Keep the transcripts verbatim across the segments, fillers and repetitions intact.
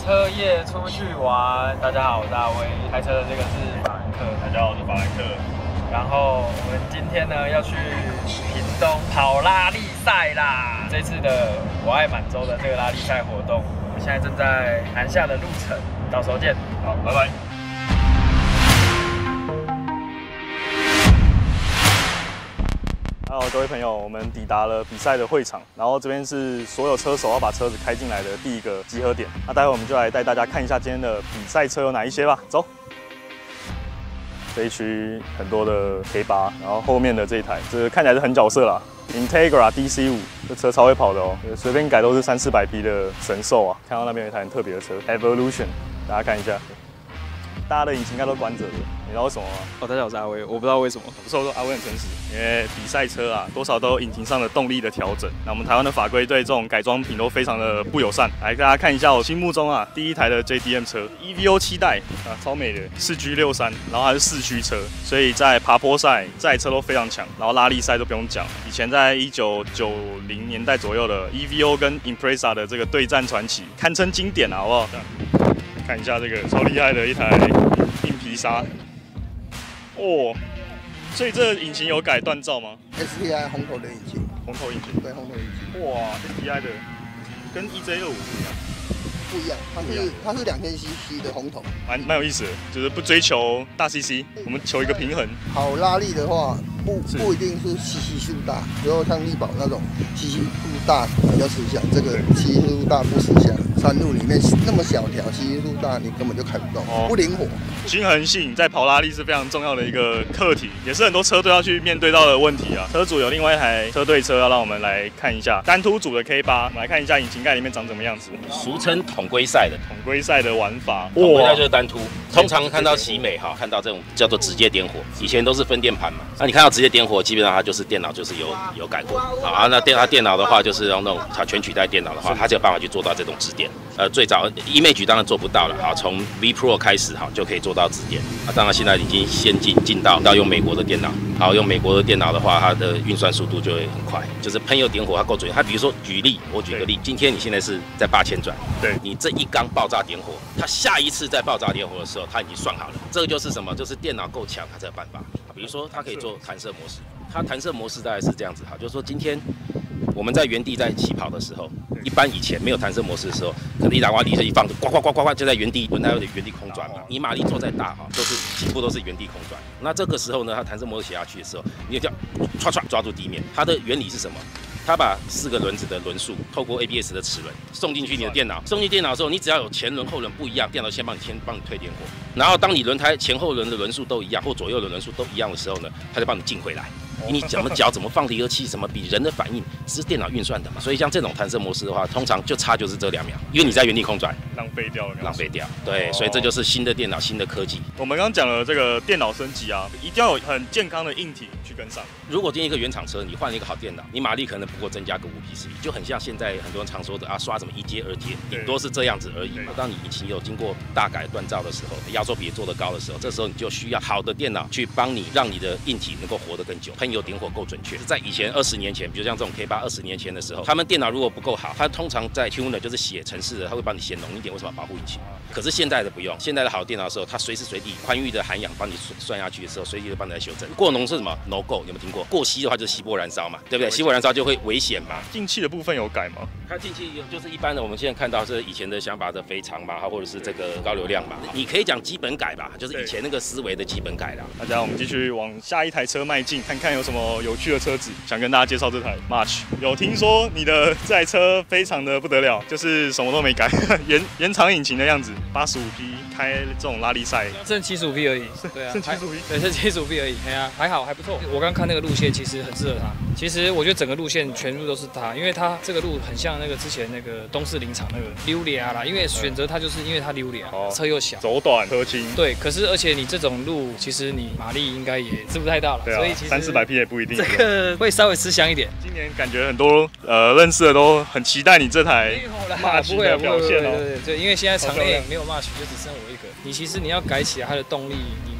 车业出去玩。大家好，我是阿威，开车的这个是法兰克。 大家好，我是法兰克。 然后我们今天呢要去屏东跑拉力赛啦。这次的我爱满洲的这个拉力赛活动，我们现在正在南下的路程，到时候见。 好，拜拜。Hello， 各位朋友，我们抵达了比赛的会场，然后这边是所有车手要把车子开进来的第一个集合点。那待会我们就来带大家看一下今天的比赛车有哪一些吧。走。这一区很多的 K 八，然后后面的这一台，这个看起来是很角色啦 ，Integra D C 五，这车超会跑的哦，随便改都是三四百匹的神兽啊。看到那边有一台很特别的车 ，Evolution， 大家看一下，大家的引擎应该都关着的，你知道为什么吗？ 哦，大家好，我是阿威，我不知道为什么。 不是我说阿威很诚实，因为比赛车啊，多少都有引擎上的动力的调整。那我们台湾的法规对这种改装品都非常的不友善。来，大家看一下我心目中啊第一台的 J D M 车 E V O 七代啊，超美的，四 G 六三，然后还是四驱车，所以在爬坡赛这台车都非常强，然后拉力赛都不用讲。以前在一九九零年代左右的 E V O 跟 Impreza 的这个对战传奇，堪称经典啊，好不好？看一下这个超厉害的一台硬皮沙。哦，所以这引擎有改锻造吗 ？S T I 红头的引擎， 红头引擎， 对，红头引擎。 哇 ，S T I 的跟 E J 二五不一样， 不一样，它是它是两千 C C 的红头， 蛮蛮有意思的，就是不追求大 C C， 我们求一个平衡。 好拉力的话，不不一定是 C C 数大，然后像力宝那种 C C 数大比较吃香，这个 C C 数大不吃香。山路里面那么小条 C C 数大，你根本就开不动，哦、不灵活。 均衡性在跑拉力是非常重要的一个课题，也是很多车队要去面对到的问题啊。车主有另外一台车队车要让我们来看一下，单突组的 K 八，我们来看一下引擎盖里面长什么样子。 俗称统规赛的统规赛的玩法， 统规赛就是单突。通常看到喜美哈，看到这种叫做直接点火，以前都是分电盘嘛。那你看到直接点火，基本上它就是电脑就是有有改过啊。那电它电脑的话，就是用那种它全取代电脑的话，它就有办法去做到这种直点。呃，最早 Image 当然做不到了，好，从 V Pro 开始哈就可以做到直点。啊，当然现在已经先进进到到用美国的电脑，好，用美国的电脑的话，它的运算速度就会很快，就是喷油点火它够准。它比如说举例，我举个例，今天你现在是在八千转， 对， 你这一缸爆炸点火，它下一次在爆炸点火的时候，它已经算好了。这个就是什么？就是电脑够强，它才有办法。比如说它可以做弹射模式，它弹射模式大概是这样子哈，就是说今天我们在原地在起跑的时候，一般以前没有弹射模式的时候，可能一打滑离车一放，呱呱呱呱呱就在原地轮胎有点原地空转嘛，你马力做再大哈，都是几乎都是原地空转。那这个时候呢，它弹射模式写下去的时候，你就要唰唰抓住地面。它的原理是什么？它把四个轮子的轮数透过 A B S 的齿轮送进去你的电脑，送进电脑的时候，你只要有前轮后轮不一样，电脑先帮你先帮你退点火。然后当你轮胎前后轮的轮数都一样，或左右的轮数都一样的时候呢，它就帮你进回来。因为你怎么脚怎么放离合器什么比人的反应是电脑运算的嘛，所以像这种弹射模式的话，通常就差就是这两秒，因为你在原地空转， 浪费掉了， 浪费掉。对，所以这就是新的电脑、新的科技。 我们刚刚讲了这个电脑升级啊，一定要有很健康的硬体去跟上。 如果今天一个原厂车，你换了一个好电脑，你马力可能不过增加个五匹十匹，就很像现在很多人常说的啊，刷什么一阶、二阶，顶多是这样子而已。当你引擎有经过大改锻造的时候，压缩比也做得高的时候，这时候你就需要好的电脑去帮你，让你的硬体能够活得更久，喷油点火够准确。在以前二十年前，比如像这种 K 八二十年前的时候，他们电脑如果不够好，它通常在 tune 的就是写程式的，它会帮你写浓一点，为什么保护引擎？可是现在的不用，现在的好电脑的时候，它随时随地宽裕的涵养帮你算下去的时候，随地就帮你来修正。过浓是什么 ？No go， 有没有听过？过稀的话就是稀波燃烧嘛，对不对？稀波燃烧就会危险嘛。 进气的部分有改吗？ 它进气就是一般的，我们现在看到是以前的想法的肥肠嘛，或者是这个高流量嘛，你可以讲基本改吧，就是以前那个思维的基本改啦。 大家我们继续往下一台车迈进，看看有什么有趣的车子，想跟大家介绍这台 March。有听说你的这台车非常的不得了，就是什么都没改，延延长引擎的样子，八十五匹开这种拉力赛， 剩七十五匹而已。对啊， 剩七十五匹， 对，剩七十五匹而已。哎呀，还好还不错。我刚看那个路线，其实很适合它。其实我觉得整个路线全部都是它，因为它这个路很像那个之前那个东势林场那个溜达啦，因为选择它就是因为它溜达，哦、车又小， 走短车轻。 对，可是而且你这种路，其实你马力应该也是不太大了， 对啊、 所以其实三四百匹也不一定。 这个会稍微吃香一点。 今年感觉很多呃认识的都很期待你这台 March 的表现哦。 对对对，因为现在场内没有 March，就只剩我一个。你其实你要改起来它的动力，你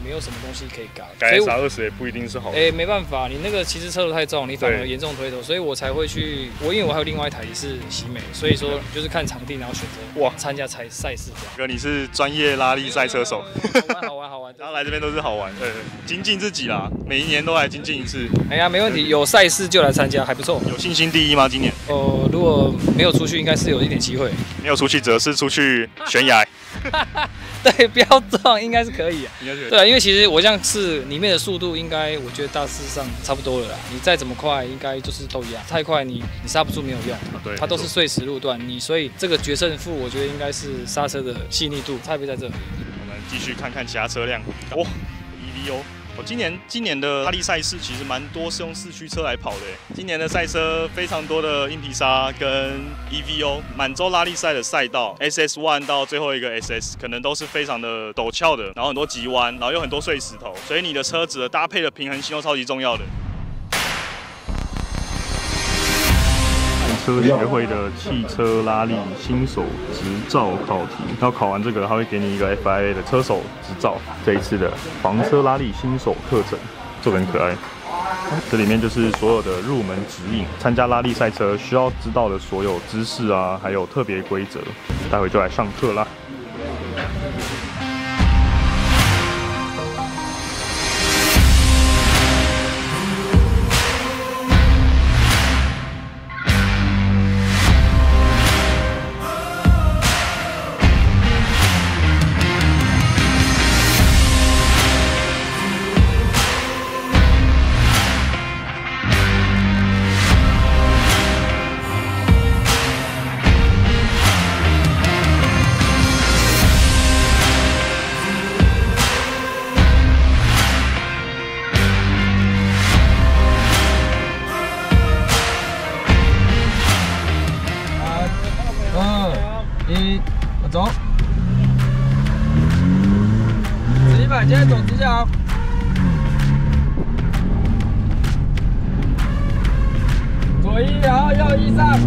没有什么东西可以改。 改 S R 二十也不一定是好的。 哎、欸，没办法，你那个其实车头太重，你反而严重推头，所以我才会去。我因为我还有另外一台也是喜美，所以说就是看场地，然后选择哇参加赛赛事这样。 哥，你是专业拉力赛车手， 好玩好玩好玩， 然后来这边都是好玩，对，精进自己啦，每一年都来精进一次。 哎呀，没问题，有赛事就来参加，还不错。 有信心第一吗？今年？ 哦、呃，如果没有出去，应该是有一点机会。 没有出去，则是出去悬崖。 对，不要撞，应该是可以啊。 应该是。 对啊，因为其实我这样试里面的速度，应该我觉得大致上差不多了啦。你再怎么快，应该就是都一样。太快你你刹不住没有用， 对， 它都是碎石路段，你所以这个决胜负，我觉得应该是刹车的细腻度差别在这里。 我们继续看看其他车辆。哇 ，E V O。我、哦、今年今年的拉力赛事其实蛮多是用四驱车来跑的。今年的赛车非常多的硬皮沙跟 E V O， 满洲拉力赛的赛道 S S 一 到最后一个 S S 可能都是非常的陡峭的，然后很多急弯，然后有很多碎石头，所以你的车子的搭配的平衡性都超级重要的。车协会的汽车拉力新手执照考题，要考完这个，他会给你一个 F I A 的车手执照。这一次的房车拉力新手课程，这个很可爱。这里面就是所有的入门指引，参加拉力赛车需要知道的所有知识啊，还有特别规则。待会就来上课啦。 一，我走。直一百，现在走直角。左一，然后右一上。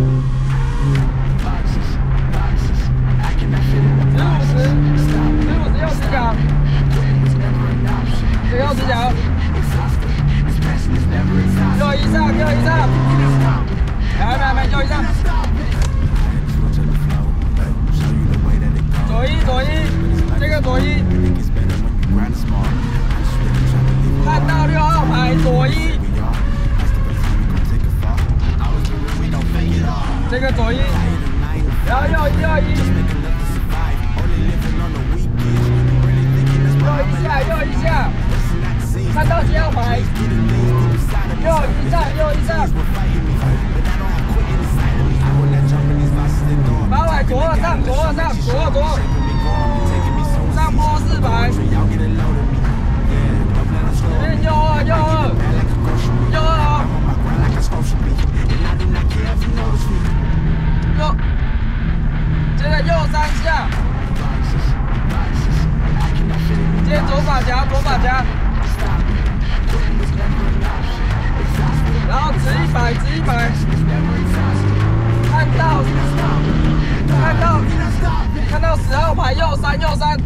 十五十，十五十右直角。右右直角。右一上，右一上。还没还没，右一上。左一左一，这个左一，看到六号牌左一，这个左一，然后右一右一，右一下右一下，看到七号牌，右一上右一上，八百左二上左二上左二左。上坡四排，这边右二右二右二哦，右，接着右三下，接左把夹左把夹，然后直一百直一百，看到看到看到十号牌右三右三。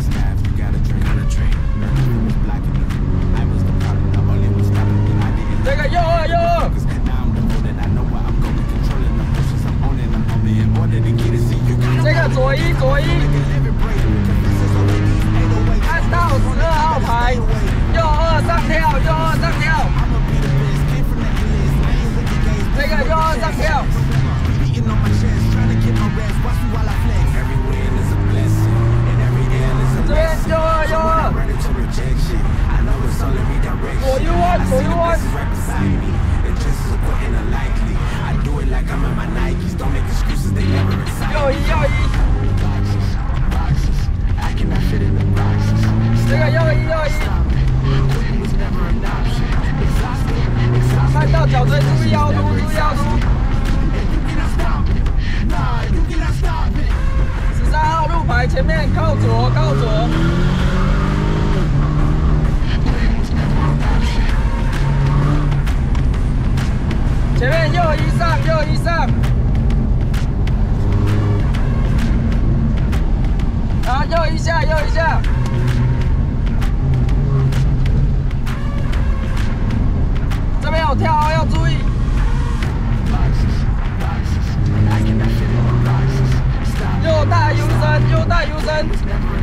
这个右二右二，这个左一左一，看到十二号牌，右二上跳右二上跳，这个右二上跳，这边右二右二。左右弯，左右弯，右一右一，这个右一右一，看到脚椎注意腰突，注意腰突。十三号路牌前面靠左靠左。前面右一上，右一上，然后右一下，右一下， 有跳哦，要注意。右大 U 身，右大 U 身。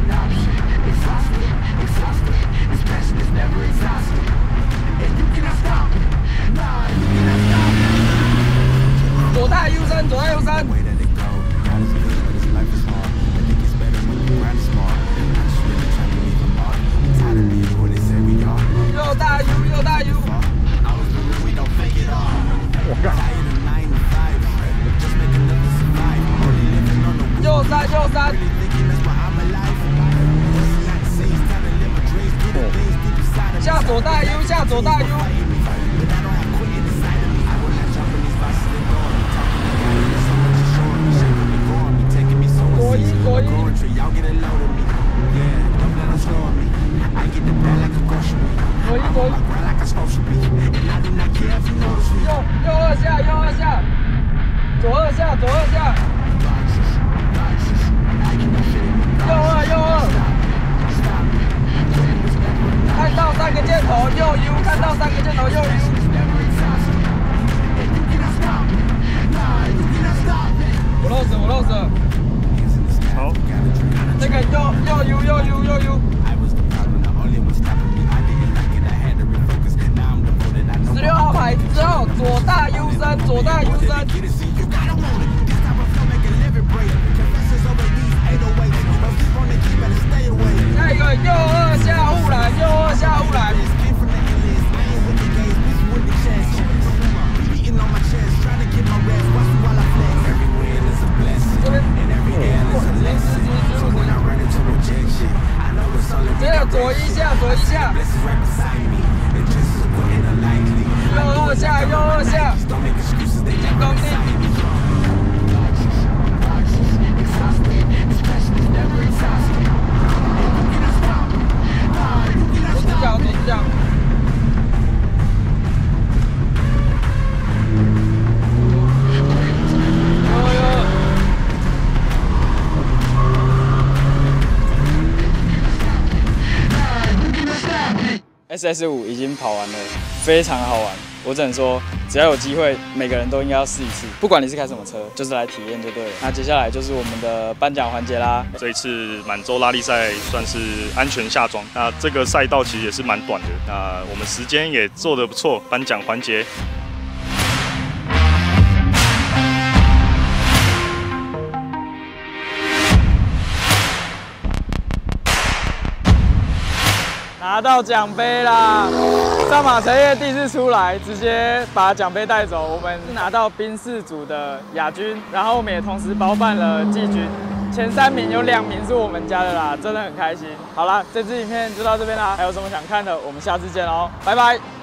左大 U 身，左大 U 身。右大 U， 右大 U。我干。右三，右三。下左大 U， 下左大 U。左一，左一。左一，左一。右右二下，右二下。左二下，左二下。右二，右二。看到三个箭头，右 U， 看到三个箭头，右 U。我漏死，我漏死。 好。 那个右右 U， 右 U， 右 U。十六号牌之后，左大 U 身，左大 U 身。下一个右二下护栏，右二下护栏。这边，这个左一下，左一下。右二下，右二下。进攻地。左脚，左脚。 S S 五已经跑完了，非常好玩。我只能说，只要有机会，每个人都应该要试一次。不管你是开什么车，就是来体验就对了。那接下来就是我们的颁奖环节啦。 这一次满洲拉力赛算是安全下庄，那这个赛道其实也是蛮短的，那我们时间也做得不错。颁奖环节。 拿到奖杯啦！上马陈烨第一次出来，直接把奖杯带走。我们拿到宾士组的亚军，然后我们也同时包办了季军，前三名有两名是我们家的啦，真的很开心。好啦，这支影片就到这边啦，还有什么想看的，我们下次见喽，拜拜。